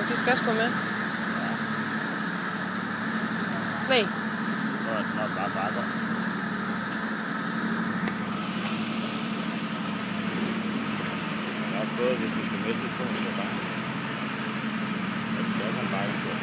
de skal også gå med. Nej. Så er det nok bare bakker. Jeg har fået det til skal messe på, så bare. Det skal også en bakke på.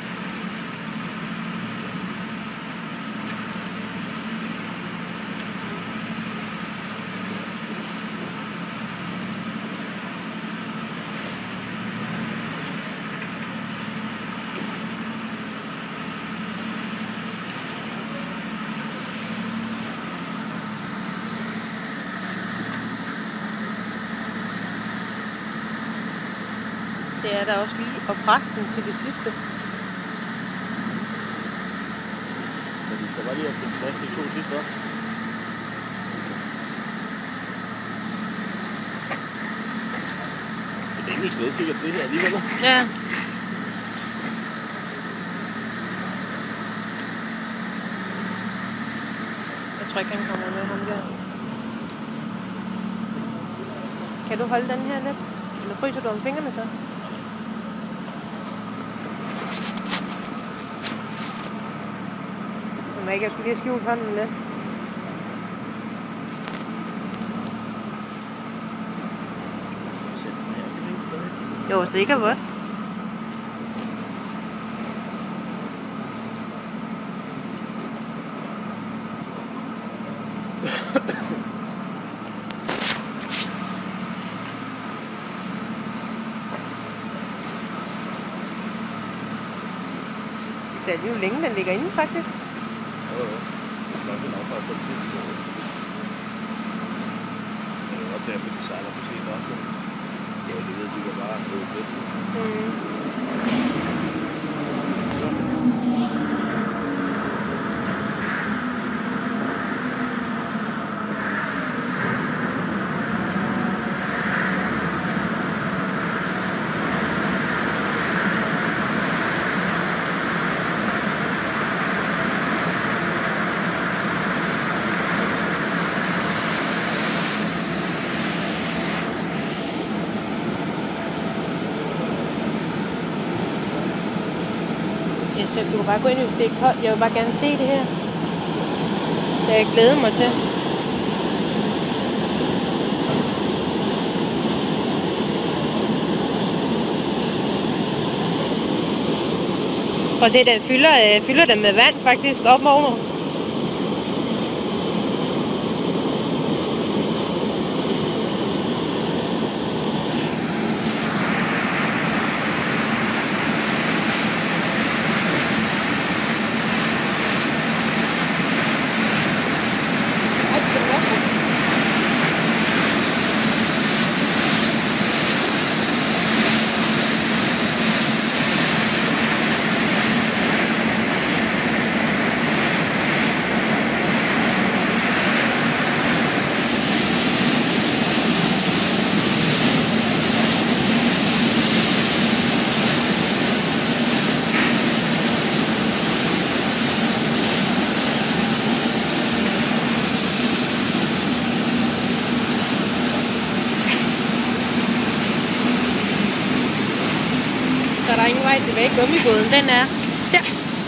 Det er der også lige, og præsten til det sidste. Men vi skal bare lige have finde plads til 2 sidste op. Det er rimelig skødsikkert det her alligevel. Ja. Jeg tror ikke, han kommer med ham der. Kan du holde den her lidt? Eller fryser du om fingrene så? Jeg skulle lige have skjult hånden med. Jo, hvis det ikke er vådt. Det er jo længe, den ligger inde faktisk. Jo. Det skal også nok bare få det sidste. Det er jo godt derfor, de sejler for sent også. Ja, de ved, de kan bare løbe lidt. Så du kan bare gå ind, hvis det er koldt. Jeg vil bare gerne se det her. Det jeg glæder mig til. Prøv at se, den fylder den med vand faktisk op ovenover. Så der er ingen vej tilbage. Gummibåden, den er der.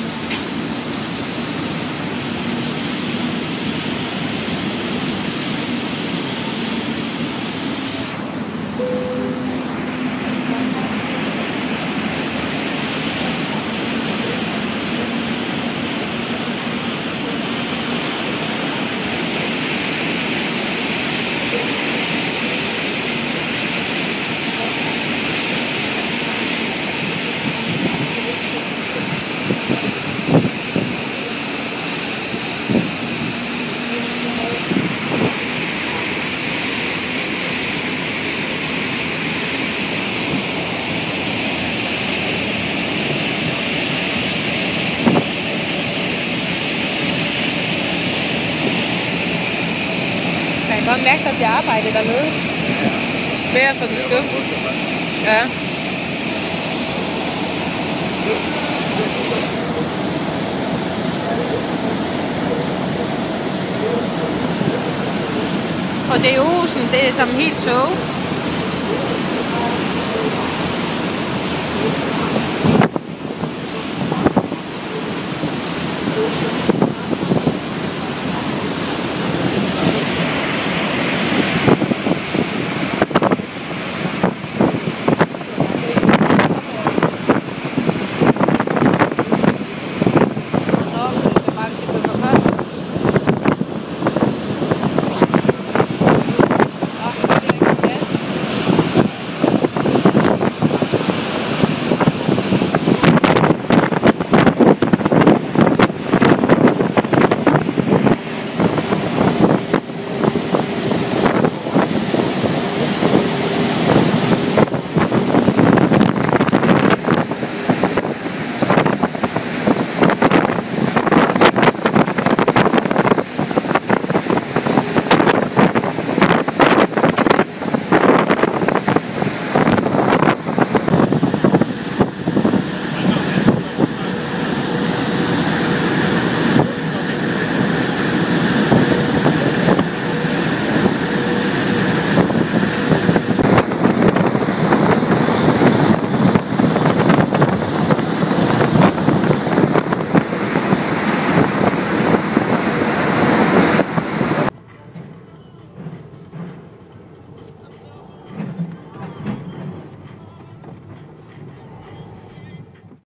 Jeg kan godt mærke, at der bliver arbejdet dernede. Ved at få den skudt. Ja. Og det er Osen, det er som helt tog.